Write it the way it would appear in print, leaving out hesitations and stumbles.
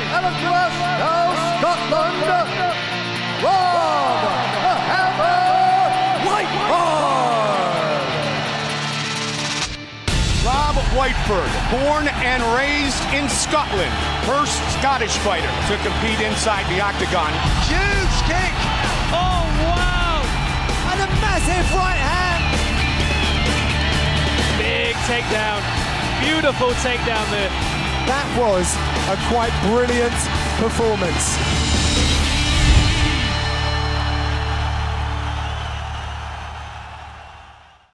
and Glasgow, Scotland, Rob the Hammer Whiteford. Rob Whiteford, born and raised in Scotland, first Scottish fighter to compete inside the octagon. Huge kick! Oh wow! And a massive right hand! Big takedown, beautiful takedown there. That was a quite brilliant performance.